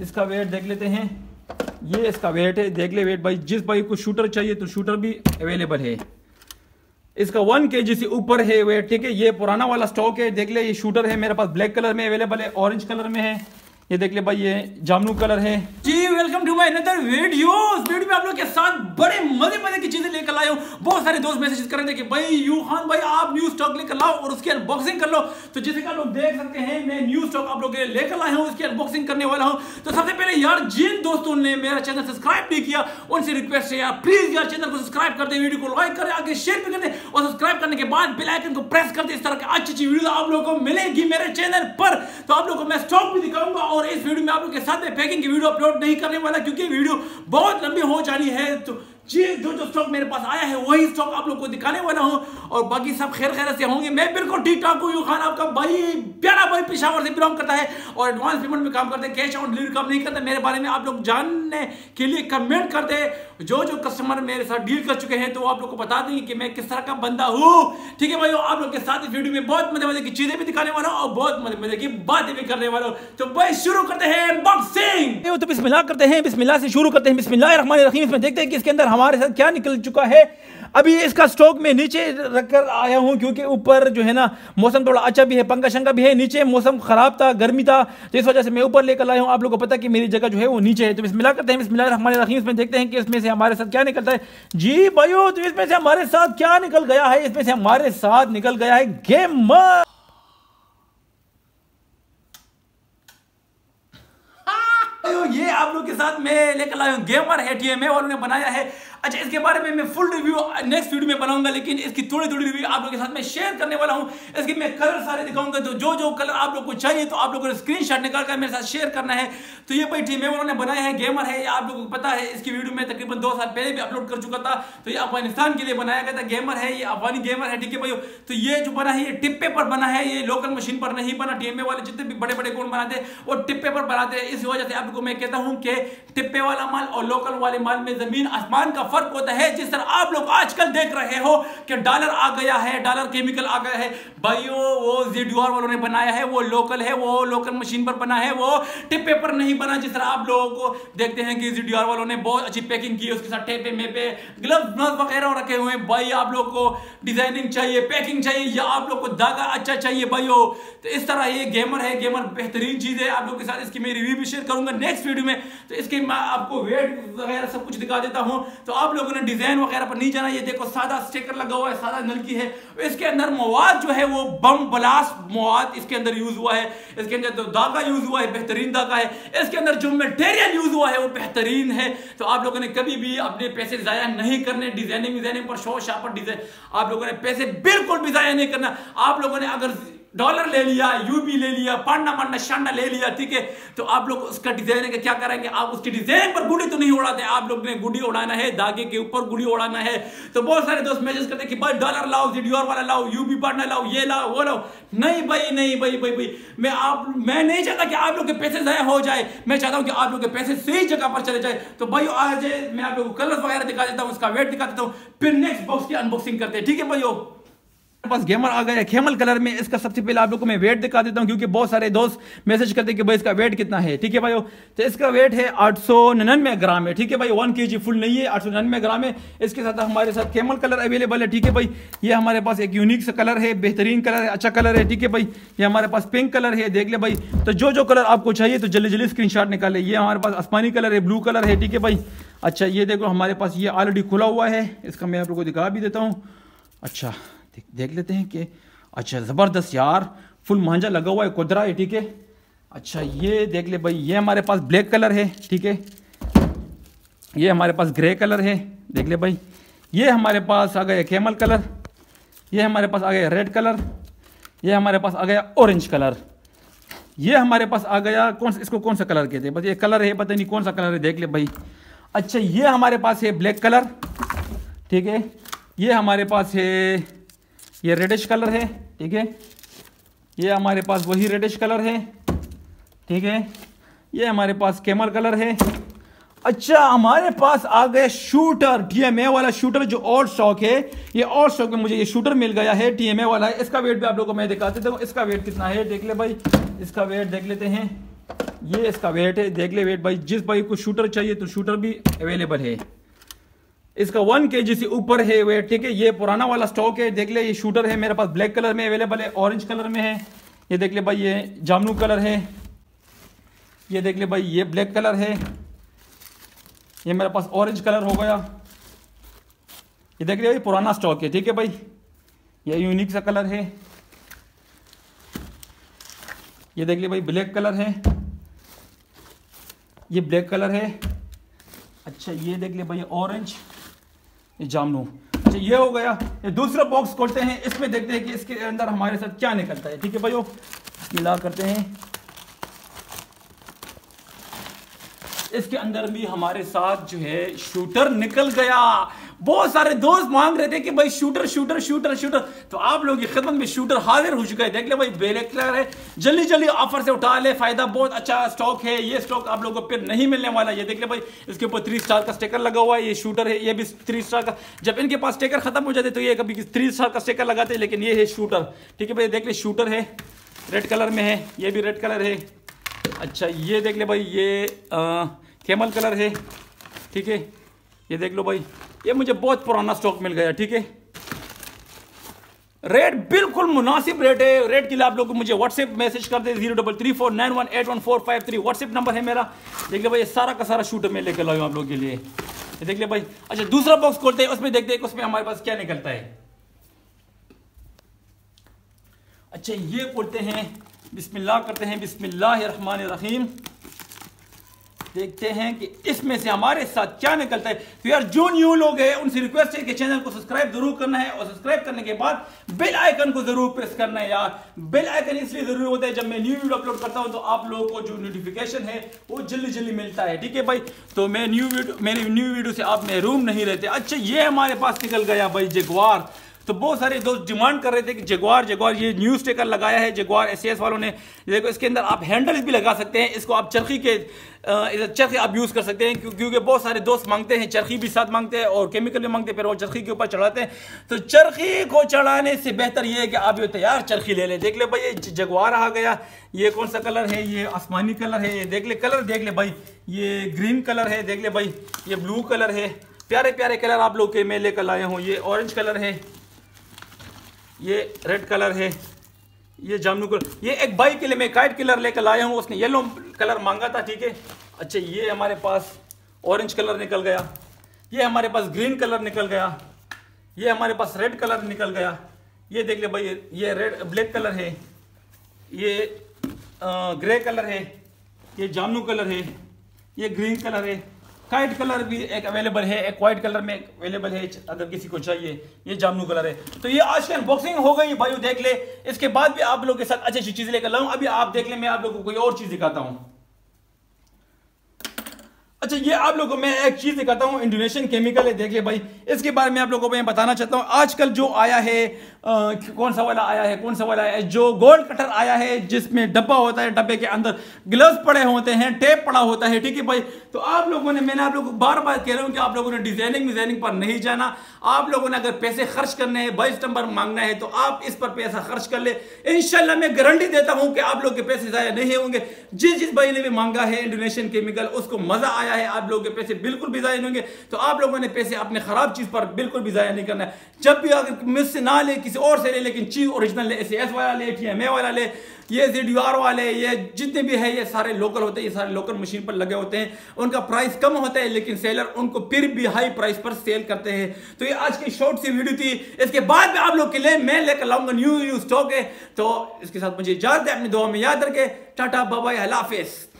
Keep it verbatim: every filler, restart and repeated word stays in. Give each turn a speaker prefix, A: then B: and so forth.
A: इसका वेट देख लेते हैं, ये इसका वेट है, देख ले वेट भाई। जिस भाई को शूटर चाहिए तो शूटर भी अवेलेबल है, इसका वन के जी से ऊपर है वेट, ठीक है। ये पुराना वाला स्टॉक है, देख ले। ये शूटर है मेरे पास ब्लैक कलर में अवेलेबल है, ऑरेंज कलर में है, ये देख ले भाई, ये जामनू कलर है जी। Welcome to my another video. इस वीडियो में आप लोग के साथ बड़े मजे मजे की चीजें लेकर लाया हूँ। बहुत सारे दोस्त मैसेज कर रहे थे कि भाई यूहान भाई आप न्यू स्टॉक लेकर लाओ और उसकी अनबॉक्सिंग कर लो। तो जैसे कि आप लोग देख सकते हैं मैं न्यू स्टॉक आप लोग के लिए लेकर लाया हूँ, इसकी अनबॉक्सिंग करने वाला हूँ। तो सबसे पहले यार जिन दोस्तों ने मेरा चैनल सब्सक्राइब नहीं किया उनसे रिक्वेस्ट है यार प्लीज यार चैनल को सब्सक्राइब कर दे, वीडियो को लाइक करें, आगे शेयर भी कर दे और सब्सक्राइब करने के बाद बेल आइकन को प्रेस कर दे। इस तरह की अच्छी अच्छी वीडियो आप लोगों को मिलेगी मेरे चैनल पर। तो आप लोगों को मैं स्टॉक भी दिखाऊंगा और इस वीडियो में आप लोग साथ में पैकिंग की वीडियो अपलोड नहीं करने वाला क्योंकि वीडियो बहुत लंबी हो जानी है। तो जी जो जो स्टॉक मेरे पास आया है वही स्टॉक आप लोग को दिखाने वाला हूं और बाकी सब खैर खैर से होंगे। मैं बिल्कुल ठीक ठाक हूं। यूहान आपका भाई प्यारा भाई पेशावर से बिलोंग करता है और एडवांस पेमेंट में काम करते हैं, कैश ऑन डिलीवरी काम नहीं करता। मेरे बारे में आप लोग जानने के लिए कमेंट करते हैं। जो जो कस्टमर मेरे साथ डील कर चुके हैं तो आप लोग को बता देंगे कि मैं किस तरह का बंदा हूँ, ठीक है भाई। आप लोग के साथ इस वीडियो में बहुत मजे मजे की चीजें भी दिखाने वाला हूँ और बहुत मजे मजे की बातें भी करने वाला हूँ। तो भाई शुरू करते हैं अनबॉक्सिंग। तो बिस्मिल्लाह करते हैं, बिस्मिल्लाह से शुरू करते हैं। बिस्मिल्लाह रहमान रहीम। इसमें देखते हैं कि इसके अंदर हमारे साथ क्या निकल चुका है। अभी इसका स्टॉक में नीचे रखकर आया हूं क्योंकि ऊपर जो है ना मौसम थोड़ा अच्छा भी है, पंखा शंका भी है, नीचे मौसम खराब था, गर्मी था, तो इस वजह से मैं ऊपर लेकर आया हूं। आप लोगों को पता है कि मेरी जगह जो है वो नीचे है। तो बिस्मिल्लाह करते हैं, बिस्मिल्लाह रहमान रहीम। इसमें देखते हैं कि इसमें से हमारे साथ क्या निकलता है। जी भाइयों तो इसमें से हमारे साथ क्या निकल गया है, इसमें से हमारे साथ निकल गया है गेमर। ये आप लोग के साथ मैं लेकर आया हूं गेमर है, टीएमए वालों ने बनाया है। अच्छा इसके बारे में मैं फुल रिव्यू नेक्स्ट वीडियो में बनाऊंगा, लेकिन इसकी थोड़ी थोड़ी रिव्यू आप लोगों के साथ मैं शेयर करने वाला हूं। इसके मैं कलर सारे दिखाऊंगा, तो जो जो कलर आप लोग को चाहिए तो आप लोगों को स्क्रीनशॉट निकाल कर मेरे साथ शेयर करना है। तो ये भाई टीएमए वालों ने बनाया है, गेमर है, ये आप लोगों को पता है। इसकी वीडियो में तकरीबन दो साल पहले भी अपलोड कर चुका था। तो ये अफगानिस्तान के लिए बनाया गया था, गेमर है, ये अफगानी गेमर है, ठीक है भाई। तो ये जो बना है ये टिप पेपर बना है, ये लोकल मशीन पर नहीं बना। टीएमए वाले जितने भी बड़े बड़े कौन बनाते हैं वो टिप पेपर बनाते हैं। इस वजह से आप लोग को मैं कहता हूँ कि टिप्पे वाला माल और लोकल वाले माल में जमीन आसमान का फर्क होता है। जिस तरह आप लोग आजकल देख रहे हो कि डॉलर आ गया है, डॉलर केमिकल आ गया है भाइयों, वो ज़ेडुआर वालों ने बनाया है, वो लोकल है, वो लोकल मशीन पर बना है, वो टिप पेपर नहीं बना। जिस तरह आप लोगों को देखते हैं कि ज़ेडुआर वालों ने बहुत अच्छी पैकिंग की है, उसके साथ टेपे मेपे ग्लव्स वगैरह रखे हुए हैं। भाई आप लोग को डिजाइनिंग चाहिए, पैकिंग चाहिए या आप लोग को धागा अच्छा चाहिए भाइयों, तो इस तरह ये गेमर है। गेमर बेहतरीन चीज है, आप लोग के साथ इसकी मैं रिव्यू भी शेयर करूंगा नेक्स्ट वीडियो में। तो इसके मैं आपको वेट वगैरह सब कुछ दिखा देता हूं। तो आप लोगों ने डिजाइन वगैरह पर नहीं जाना। ये देखो सादा स्टिकर लगा हुआ है, सादा नलकी है। इसके अंदर मवाद जो है वो बम ब्लास्ट मवाद इसके अंदर यूज हुआ है। इसके अंदर तो धागा यूज हुआ है, बेहतरीन धागा है। इसके अंदर जो मटेरियल यूज हुआ है वो बेहतरीन है। तो आप लोगों ने कभी भी अपने पैसे जाया नहीं करने डिजाइनिंग डिजाइनिंग पर, शो शापर डिजाइन, आप लोगों ने पैसे बिल्कुल भी जाया नहीं करना। आप लोगों ने अगर डॉलर ले लिया, यूबी ले लिया, पांडा मांडा शांडा ले लिया, ठीक है, तो आप लोग उसका डिजाइन का क्या करेंगे, आप उसकी डिजाइन पर गुड़ी तो नहीं उड़ाते, आप लोग ने गुड़ी उड़ाना है, धागे के ऊपर गुड़ी उड़ाना है। तो बहुत सारे दोस्त मैसेज करते हैं कि भाई डॉलर लाओ, ज़ेडुआर वाला लाओ, यूबी पांडा लाओ, ये लाओ वो लाओ। नहीं भाई नहीं भाई भाई भाई मैं आप मैं नहीं चाहता कि आप लोग के पैसे ज़ाया हो जाए। मैं चाहता हूँ कि आप लोग के पैसे सही जगह पर चले जाए। तो भाई आज मैं आप लोग को कलर वगैरह दिखा देता हूँ, उसका वेट दिखा देता हूँ, फिर नेक्स्ट बॉक्स की अनबॉक्सिंग करते हैं, ठीक है भाइयों। पास गेमर आ गया खेमल कलर में। इसका सबसे पहले आप लोगों को मैं वेट दिखा देता हूं क्योंकि बहुत सारे दोस्त मैसेज करते हैं कि भाई इसका वेट कितना है, ठीक है भाई। तो इसका वेट है आठ सौ निन्यानवे ग्राम है, ठीक है भाई। वन के जी फुल नहीं है, आठ सौ निन्यानवे ग्राम है। इसके साथ हमारे साथ खेमल कलर अवेलेबल है, ठीक है भाई। ये हमारे पास एक यूनिक सा कलर है, बेहतरीन कलर है, अच्छा कलर है, ठीक है भाई। ये हमारे पास पिंक कलर है, देख ले भाई। तो जो जो कलर आपको चाहिए तो जल्दी जल्दी स्क्रीनशॉट निकाले। ये हमारे पास आसमानी कलर है, ब्लू कलर है, ठीक है भाई। अच्छा ये देखो हमारे पास ये ऑलरेडी खुला हुआ है, इसका मैं आप लोग को दिखा भी देता हूँ। अच्छा देख लेते हैं कि अच्छा ज़बरदस्त यार, फुल मांझा लगा हुआ है, कुदरा है, ठीक है। अच्छा ये देख ले भाई, ये हमारे पास ब्लैक कलर है, ठीक है। ये हमारे पास ग्रे कलर है, देख ले भाई। ये हमारे पास आ गया कैमल कलर, ये हमारे पास आ गया रेड कलर, ये हमारे पास आ गया ऑरेंज कलर, ये हमारे पास आ गया कौन इसको कौन सा कलर कहते हैं, बस ये कलर है, पता नहीं कौन सा कलर है, देख ले भाई। अच्छा ये हमारे पास है ब्लैक कलर, ठीक है। ये हमारे पास है ये रेडिश कलर है, ठीक है। ये हमारे पास वही रेडिश कलर है, ठीक है। ये हमारे पास कैमल कलर है। अच्छा हमारे पास आ गए शूटर, टीएमए वाला शूटर जो और स्टॉक है। ये और स्टॉक में मुझे ये शूटर मिल गया है, टीएमए वाला है। इसका वेट भी आप लोगों को मैं दिखा देता हूँ, इसका वेट कितना है देख ले भाई। इसका वेट देख लेते हैं, ये इसका वेट है, देख ले वेट भाई। जिस भाई को शूटर चाहिए तो शूटर भी अवेलेबल है। इसका वन के जी से ऊपर है वेट, ठीक है। ये पुराना वाला स्टॉक है, देख ले। ये शूटर है मेरे पास ब्लैक कलर में अवेलेबल है, ऑरेंज कलर में है। ये देख ले भाई, ये जामनू कलर है। ये देख ले भाई, ये ब्लैक कलर है। ये मेरे पास ऑरेंज कलर हो गया। ये देख ले भाई, पुराना स्टॉक है, ठीक है भाई। ये यूनिक सा कलर है। ये देख ले भाई, ब्लैक कलर है। ये ब्लैक कलर है। अच्छा ये देख ले भाई, ऑरेंज, ये जामनू। अच्छा ये हो गया। ये दूसरा बॉक्स खोलते हैं, इसमें देखते हैं कि इसके अंदर हमारे साथ क्या निकलता है, ठीक है भाई। मिला करते हैं। इसके अंदर भी हमारे साथ जो है शूटर निकल गया। बहुत सारे दोस्त मांग रहे थे कि भाई शूटर शूटर शूटर शूटर, तो आप लोगों की खिदमत में शूटर हाजिर हो चुका है। देख ले भाई, ब्लैक कलर है। जल्दी जल्दी ऑफर से उठा ले फायदा, बहुत अच्छा स्टॉक है। ये स्टॉक आप लोगों को फिर नहीं मिलने वाला। ये देख ले भाई, इसके ऊपर थ्री स्टार का स्टिकर लगा हुआ है। ये शूटर है, ये भी थ्री स्टार का। जब इनके पास स्टिकर खत्म हो जाते तो ये कभी थ्री स्टार का स्टिकर लगाते, लेकिन ये है शूटर, ठीक है भाई। देख ले, शूटर है, रेड कलर में है। ये भी रेड कलर है। अच्छा ये देख ले भाई, ये आ, कैमल कलर है, ठीक है। ये देख लो भाई, ये मुझे बहुत पुराना स्टॉक मिल गया, ठीक है। रेट बिल्कुल मुनासिब रेट है। रेट के लिए आप लोग को मुझे व्हाट्सएप मैसेज कर दे, zero double three four nine one eight one four five three WhatsApp number है मेरा। देख ले भाई, ये सारा का सारा शूटर मैं लेकर लाऊं आप लोगों के लिए। ये देख ले भाई। अच्छा दूसरा बॉक्स खोलते हैं, उसमें देखते हैं उसमें हमारे पास क्या निकलता है। अच्छा ये खोलते हैं, बिस्मिल्लाह करते हैं, बिस्मिल्लाहिर्रहमानिर्रहीम। देखते हैं कि इसमें से हमारे साथ क्या निकलता है। तो यार जो न्यू लोग हैं उनसे रिक्वेस्ट है कि चैनल को सब्सक्राइब जरूर करना है, और सब्सक्राइब करने के बाद बेल आइकन को जरूर प्रेस करना है। यार बेल आइकन इसलिए जरूरी होता है, जब मैं न्यू वीडियो अपलोड करता हूं तो आप लोगों को जो नोटिफिकेशन है वो जल्दी जल्दी मिलता है, ठीक है भाई। तो मैं न्यू वीडियो मेरी न्यू वीडियो से आप महरूम नहीं रहते। अच्छा ये हमारे पास निकल गया भाई जगुआर। तो बहुत सारे दोस्त डिमांड कर रहे थे कि जगुआर जगुआर ये न्यू स्टिकर लगाया है जगुआर एसएस वालों ने। देखो इसके अंदर आप हैंडल्स भी लगा सकते हैं, इसको आप चरखी के चरखी आप यूज कर सकते हैं, क्योंकि बहुत सारे दोस्त मांगते हैं, चरखी भी साथ मांगते हैं और केमिकल भी मांगते हैं, फिर वो चरखी के ऊपर चढ़ाते हैं। तो चरखी को चढ़ाने से बेहतर ये है कि आप ये तैयार चरखी ले लें। देख ले भाई, ये जगुआर आ गया। ये कौन सा कलर है? ये आसमानी कलर है। ये देख ले कलर, देख ले भाई, ये ग्रीन कलर है। देख ले भाई, ये ब्लू कलर है। प्यारे प्यारे कलर आप लोग के मैं लेकर लाया हूँ। ये ऑरेंज कलर है, ये रेड कलर है, ये जामनू कलर। ये एक भाई के लिए मैं काइट कलर लेकर लाया हूँ, उसने येलो कलर मांगा था, ठीक है। अच्छा ये हमारे पास ऑरेंज कलर निकल गया। ये हमारे पास ग्रीन कलर निकल गया। ये हमारे पास रेड कलर निकल गया। ये देख ले भाई, ये रेड ब्लैक कलर है। ये आ, ग्रे कलर है। ये जामनू कलर है। ये ग्रीन कलर है। काइट कलर भी एक अवेलेबल है, एक वाइट कलर में अवेलेबल है अगर किसी को चाहिए। ये जामनू कलर है। तो ये आज की अनबॉक्सिंग हो गई भाई, देख ले। इसके बाद भी आप लोगों के साथ अच्छी अच्छी चीजें लेकर लाऊं। अभी आप देख ले, मैं आप लोगों को कोई और चीज दिखाता हूं। अच्छा ये आप लोगों को मैं एक चीज दिखाता हूं, इंडोनेशियन केमिकल है। देखिए भाई, इसके बारे में आप लोगों को मैं बताना चाहता हूं। आजकल जो आया है, आ, कौन सा वाला आया है, कौन सा वाला है, जो गोल्ड कटर आया है जिसमें डब्बा होता है, डब्बे के अंदर ग्लव्स पड़े होते हैं, टेप पड़ा होता है, ठीक है भाई। तो आप लोगों ने, मैंने आप लोगों को बार बार कह रहा हूं कि आप लोगों ने डिजाइनिंग डिजाइनिंग पर नहीं जाना। आप लोगों ने अगर पैसे खर्च करने हैं, बाईस नंबर मांगना है, तो आप इस पर पैसा खर्च कर ले। इंशाल्लाह मैं गारंटी देता हूं कि आप लोग के पैसे जाया नहीं होंगे। जिस जिस भाई ने भी मांगा है इंडोनेशियन केमिकल, उसको मजा आया है। आप लोगों के पैसे बिल्कुल भी जाया नहीं होंगे। तो आप लोगों ने पैसे अपने खराब चीज पर बिल्कुल भी जाया नहीं करना है। जब भी अगर मुझसे ना ले, किसी और से ले, लेकिन चीज ओरिजिनल ले, एस वाला ले, टीएमए वाला ले, ये ज़ेडयूआर वाले, ये जितने भी है, ये सारे लोकल होते हैं, ये सारे लोकल मशीन पर लगे होते हैं। उनका प्राइस कम होता है, लेकिन सेलर उनको फिर भी हाई प्राइस पर सेल करते हैं। तो ये आज की शॉर्ट सी वीडियो थी। इसके बाद में आप लोग के लिए मैं लेकर लाऊंगा न्यू न्यू स्टॉक है। तो इसके साथ मुझे इजाजत है, अपनी दुआ में याद रखें। टाटा बाय बाय, अल्लाह हाफिज़।